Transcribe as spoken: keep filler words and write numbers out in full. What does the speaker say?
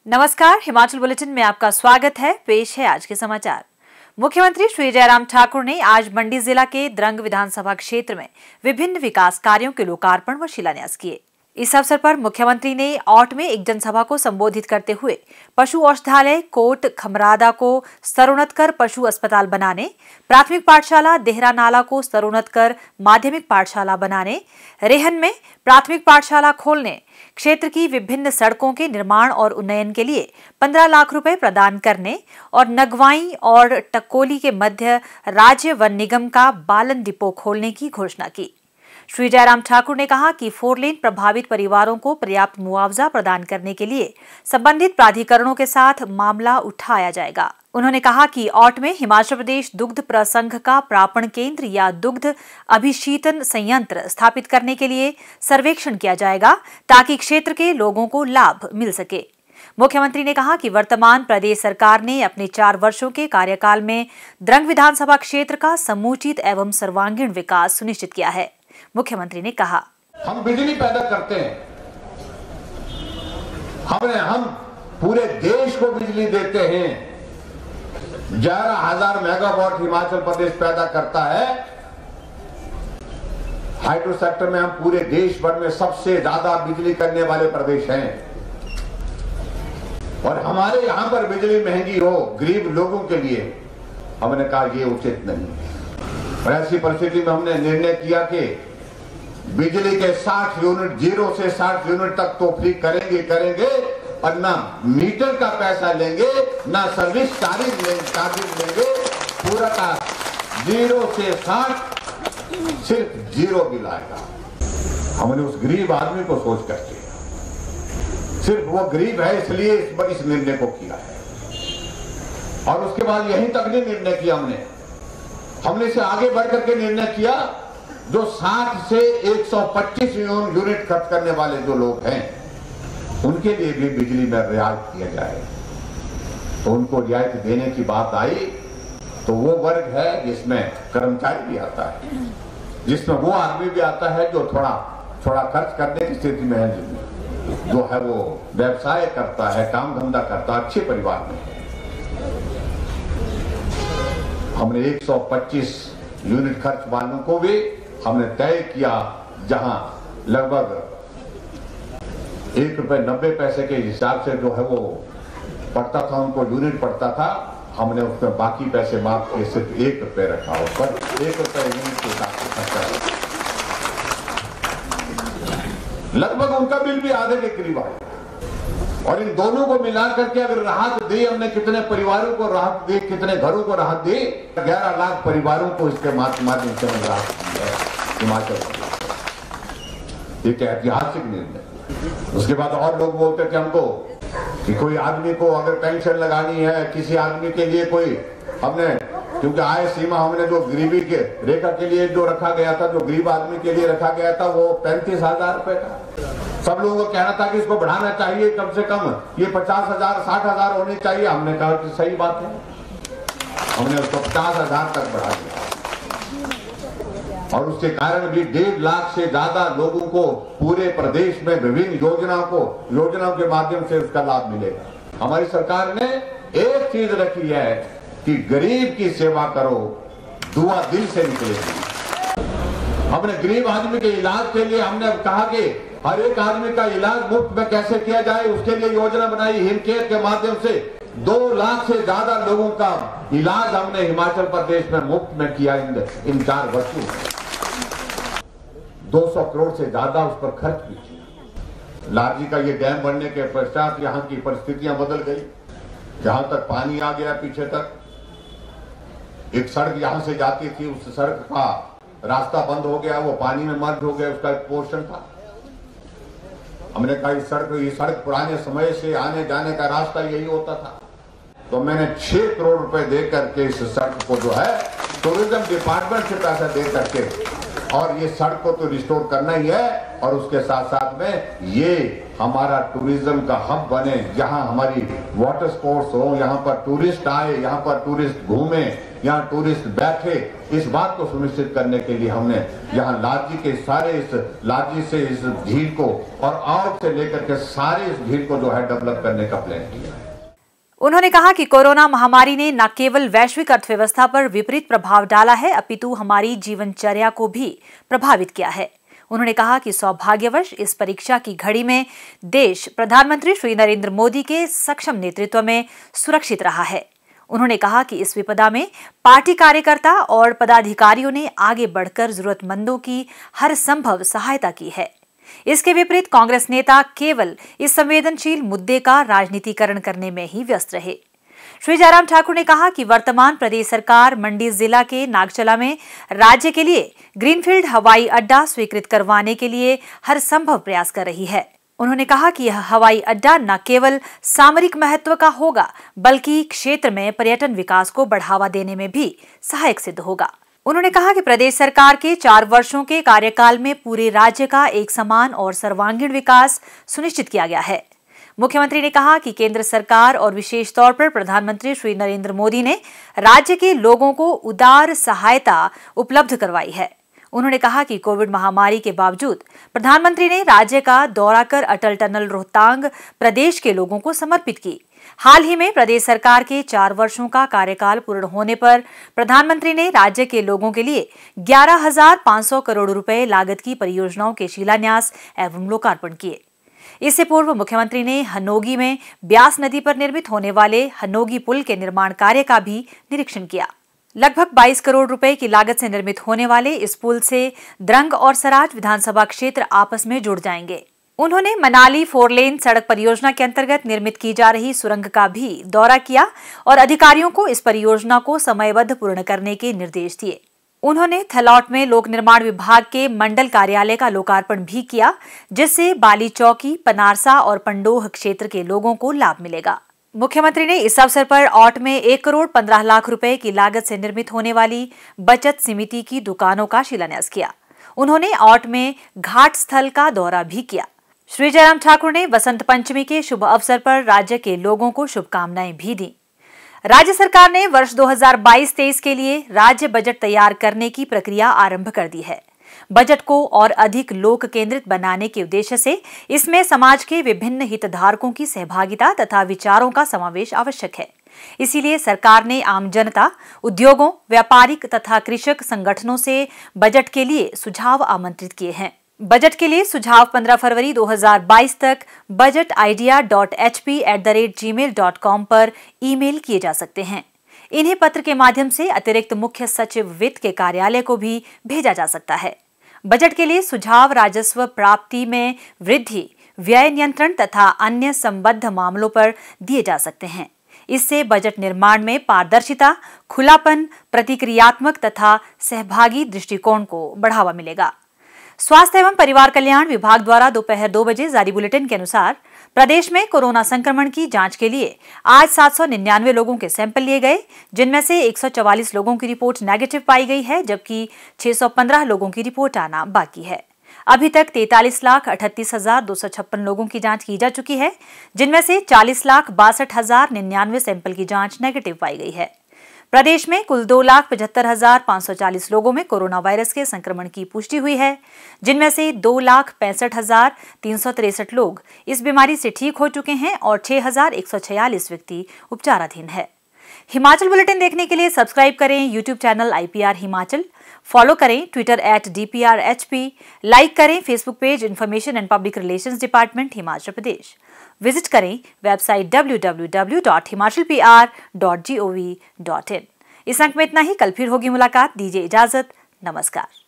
नमस्कार, हिमाचल बुलेटिन में आपका स्वागत है। पेश है आज के समाचार। मुख्यमंत्री श्री जयराम ठाकुर ने आज मंडी जिला के द्रंग विधानसभा क्षेत्र में विभिन्न विकास कार्यों के लोकार्पण व शिलान्यास किए। इस अवसर पर मुख्यमंत्री ने औट में एक जनसभा को संबोधित करते हुए पशु औषधालय कोट खमरादा को स्तरोन्नत कर पशु अस्पताल बनाने, प्राथमिक पाठशाला देहरा नाला को स्तरोन्नत कर माध्यमिक पाठशाला बनाने, रेहन में प्राथमिक पाठशाला खोलने, क्षेत्र की विभिन्न सड़कों के निर्माण और उन्नयन के लिए पंद्रह लाख रुपए प्रदान करने और नगवाई और टक्कोली के मध्य राज्य वन निगम का बालन डिपो खोलने की घोषणा की। श्री जयराम ठाकुर ने कहा कि फोर लेन प्रभावित परिवारों को पर्याप्त मुआवजा प्रदान करने के लिए संबंधित प्राधिकरणों के साथ मामला उठाया जाएगा। उन्होंने कहा कि औट में हिमाचल प्रदेश दुग्ध प्रसंघ का प्रापण केंद्र या दुग्ध अभिशीतन संयंत्र स्थापित करने के लिए सर्वेक्षण किया जाएगा ताकि क्षेत्र के लोगों को लाभ मिल सके। मुख्यमंत्री ने कहा कि वर्तमान प्रदेश सरकार ने अपने चार वर्षों के कार्यकाल में द्रंग विधानसभा क्षेत्र का समुचित एवं सर्वांगीण विकास सुनिश्चित किया है। मुख्यमंत्री ने कहा, हम बिजली पैदा करते हैं, हमने हम पूरे देश को बिजली देते हैं। ग्यारह हजार मेगावाट हिमाचल प्रदेश पैदा करता है। हाइड्रो सेक्टर में हम पूरे देश भर में सबसे ज्यादा बिजली करने वाले प्रदेश हैं और हमारे यहां पर बिजली महंगी हो गरीब लोगों के लिए, हमने कहा यह उचित नहीं। और ऐसी परिस्थिति में हमने निर्णय किया कि बिजली के साठ यूनिट जीरो से साठ यूनिट तक तो फ्री करेंगे करेंगे और ना मीटर का पैसा लेंगे ना सर्विस चार्ज लेंगे। पूरा का जीरो से साठ सिर्फ जीरो बिल आएगा। हमने उस गरीब आदमी को सोच करके, सिर्फ वो गरीब है इसलिए इस, इस निर्णय को किया है। और उसके बाद यहीं तक नहीं निर्णय किया हमने हमने इसे आगे बढ़ करके निर्णय किया जो साठ से एक सौ पच्चीस यूनिट खर्च करने वाले जो लोग हैं उनके लिए भी बिजली में रियायत किया जाए। तो उनको रियायत देने की बात आई तो वो वर्ग है जिसमें कर्मचारी भी आता है, जिसमें वो आदमी भी आता है जो थोड़ा थोड़ा खर्च करने की स्थिति में है, जो है वो व्यवसाय करता है, काम धंधा करता है, अच्छे परिवार में है। हमने एक सौ पच्चीस यूनिट खर्च वालों को भी हमने तय किया, जहां लगभग एक रुपए नब्बे पैसे के हिसाब से जो है वो पड़ता था, उनको यूनिट पड़ता था, हमने उसमें बाकी पैसे माफ के सिर्फ एक रुपए रखा, उस पर एक रुपए यूनिट के हिसाब से खर्चा, लगभग उनका बिल भी आधे के करीब आया। और इन दोनों को मिला करके अगर राहत दी, हमने कितने परिवारों को राहत दी, कितने घरों को राहत दी, ग्यारह लाख परिवारों को इसके माध्यम से राहत दी है हिमाचल प्रदेश। एक ऐतिहासिक निर्णय। उसके बाद और लोग बोलते थे हमको कि कोई आदमी को अगर पेंशन लगानी है, किसी आदमी के लिए कोई, हमने क्योंकि आय सीमा हमने जो गरीबी के रेखा के लिए जो रखा गया था, जो गरीब आदमी के लिए रखा गया था वो पैंतीस हजार रुपए था। सब लोगों को कहना था कि इसको बढ़ाना चाहिए, कम से कम ये पचास हजार साठ हजार होने चाहिए। हमने कहा कि सही बात है, हमने उसको पचास हजार तक बढ़ा दिया और उसके कारण भी डेढ़ लाख से ज्यादा लोगों को पूरे प्रदेश में विभिन्न योजनाओं को योजनाओं के माध्यम से उसका लाभ मिलेगा। हमारी सरकार ने एक चीज रखी है कि गरीब की सेवा करो, दुआ दिल से निकलेगी। हमने गरीब आदमी के इलाज के लिए हमने कहा कि हर एक आदमी का इलाज मुफ्त में कैसे किया जाए, उसके लिए योजना बनाई। हिमकेयर के माध्यम से दो लाख से ज्यादा लोगों का इलाज हमने हिमाचल प्रदेश में मुफ्त में किया। इन, इन चार वर्षों में दो सौ करोड़ से ज्यादा उस पर खर्च भी किया। लारजी का ये डैम बनने के पश्चात यहाँ की परिस्थितियां बदल गई। जहां तक पानी आ गया पीछे तक, एक सड़क यहां से जाती थी, उस सड़क का रास्ता बंद हो गया, वो पानी में मर्ज हो गया, उसका एक पोर्शन था। हमने कहा इस सड़क ये सड़क पुराने समय से आने जाने का रास्ता यही होता था। तो मैंने छह करोड़ रुपए दे करके इस सड़क को जो है टूरिज्म डिपार्टमेंट से पैसा दे करके, और ये सड़क को तो रिस्टोर करना ही है और उसके साथ साथ में ये हमारा टूरिज्म का हब बने, जहां हमारी वाटर स्पोर्ट्स हो, यहाँ पर टूरिस्ट आए, यहाँ पर टूरिस्ट घूमे, यहाँ टूरिस्ट बैठे, इस बात को सुनिश्चित करने के लिए हमने यहाँ लालजी के सारे इस लालजी से इस झील को और आउट से लेकर के सारे इस झील को जो है डेवलप करने का प्लान किया है। उन्होंने कहा कि कोरोना महामारी ने न केवल वैश्विक अर्थव्यवस्था पर विपरीत प्रभाव डाला है, अपितु हमारी जीवनचर्या को भी प्रभावित किया है। उन्होंने कहा कि सौभाग्यवश इस परीक्षा की घड़ी में देश प्रधानमंत्री श्री नरेंद्र मोदी के सक्षम नेतृत्व में सुरक्षित रहा है। उन्होंने कहा कि इस विपदा में पार्टी कार्यकर्ता और पदाधिकारियों ने आगे बढ़कर जरूरतमंदों की हर संभव सहायता की है। इसके विपरीत कांग्रेस नेता केवल इस संवेदनशील मुद्दे का राजनीतिकरण करने में ही व्यस्त रहे। श्री जयराम ठाकुर ने कहा कि वर्तमान प्रदेश सरकार मंडी जिला के नागचला में राज्य के लिए ग्रीनफील्ड हवाई अड्डा स्वीकृत करवाने के लिए हर संभव प्रयास कर रही है। उन्होंने कहा कि यह हवाई अड्डा न केवल सामरिक महत्व का होगा, बल्कि क्षेत्र में पर्यटन विकास को बढ़ावा देने में भी सहायक सिद्ध होगा। उन्होंने कहा कि प्रदेश सरकार के चार वर्षों के कार्यकाल में पूरे राज्य का एक समान और सर्वांगीण विकास सुनिश्चित किया गया है। मुख्यमंत्री ने कहा कि केंद्र सरकार और विशेष तौर पर प्रधानमंत्री श्री नरेंद्र मोदी ने राज्य के लोगों को उदार सहायता उपलब्ध करवाई है। उन्होंने कहा कि कोविड महामारी के बावजूद प्रधानमंत्री ने राज्य का दौरा कर अटल टनल रोहतांग प्रदेश के लोगों को समर्पित की। हाल ही में प्रदेश सरकार के चार वर्षों का कार्यकाल पूर्ण होने पर प्रधानमंत्री ने राज्य के लोगों के लिए ग्यारह हजार पाँच सौ करोड़ रुपए लागत की परियोजनाओं के शिलान्यास एवं लोकार्पण किए। इससे पूर्व मुख्यमंत्री ने हनोगी में ब्यास नदी पर निर्मित होने वाले हनोगी पुल के निर्माण कार्य का भी निरीक्षण किया। लगभग बाईस करोड़ रुपए की लागत से निर्मित होने वाले इस पुल से द्रंग और सराज विधानसभा क्षेत्र आपस में जुड़ जाएंगे। उन्होंने मनाली फोर लेन सड़क परियोजना के अंतर्गत निर्मित की जा रही सुरंग का भी दौरा किया और अधिकारियों को इस परियोजना को समयबद्ध पूर्ण करने के निर्देश दिए। उन्होंने थलौट में लोक निर्माण विभाग के मंडल कार्यालय का लोकार्पण भी किया, जिससे बाली चौकी, पनारसा और पंडोह क्षेत्र के लोगों को लाभ मिलेगा। मुख्यमंत्री ने इस अवसर पर औट में एक करोड़ पंद्रह लाख रुपए की लागत से निर्मित होने वाली बचत समिति की दुकानों का शिलान्यास किया। उन्होंने औट में घाट स्थल का दौरा भी किया। श्री जयराम ठाकुर ने बसंत पंचमी के शुभ अवसर पर राज्य के लोगों को शुभकामनाएं भी दी। राज्य सरकार ने वर्ष दो हज़ार बाईस तेईस के लिए राज्य बजट तैयार करने की प्रक्रिया आरंभ कर दी है। बजट को और अधिक लोक केंद्रित बनाने के उद्देश्य से इसमें समाज के विभिन्न हितधारकों की सहभागिता तथा विचारों का समावेश आवश्यक है। इसीलिए सरकार ने आम जनता, उद्योगों, व्यापारिक तथा कृषक संगठनों से बजट के लिए सुझाव आमंत्रित किए हैं। बजट के लिए सुझाव पंद्रह फरवरी दो हज़ार बाईस तक budget idea dot H P at the rate Gmail dot com पर ईमेल किए जा सकते हैं। इन्हें पत्र के माध्यम से अतिरिक्त मुख्य सचिव वित्त के कार्यालय को भी भेजा जा सकता है। बजट के लिए सुझाव राजस्व प्राप्ति में वृद्धि, व्यय नियंत्रण तथा अन्य संबद्ध मामलों पर दिए जा सकते हैं। इससे बजट निर्माण में पारदर्शिता, खुलापन, प्रतिक्रियात्मक तथा सहभागी दृष्टिकोण को बढ़ावा मिलेगा। स्वास्थ्य एवं परिवार कल्याण विभाग द्वारा दोपहर दो बजे जारी बुलेटिन के अनुसार प्रदेश में कोरोना संक्रमण की जांच के लिए आज सात सौ निन्यानवे लोगों के सैंपल लिए गए, जिनमें से एक सौ चवालीस लोगों की रिपोर्ट नेगेटिव पाई गई है, जबकि छह सौ पंद्रह लोगों की रिपोर्ट आना बाकी है। अभी तक तैंतालीस लाख अठतीस हजार दो सौ छप्पन लोगों की जांच की जा चुकी है, जिनमें से चालीस लाख बासठ हजार निन्यानवे सैंपल की जांच नेगेटिव पाई गई है। प्रदेश में कुल दो लाख पचहत्तर हजार पाँच सौ चालीस लोगों में कोरोना वायरस के संक्रमण की पुष्टि हुई है, जिनमें से दो लाख पैंसठ हजार तीन सौ तिरसठ लोग इस बीमारी से ठीक हो चुके हैं और छह हजार एक सौ छियालीस व्यक्ति उपचाराधीन है। हिमाचल बुलेटिन देखने के लिए सब्सक्राइब करें YouTube channel I P R Himachal, follow करें Twitter at D P R H P, like करें Facebook page information and public relations department Himachal Pradesh. Visit करें website W W W dot Himachal P R dot G O V dot in. इस अंक में इतना ही। कल फिर होगी मुलाकात। दीजिए इजाजत। नमस्कार।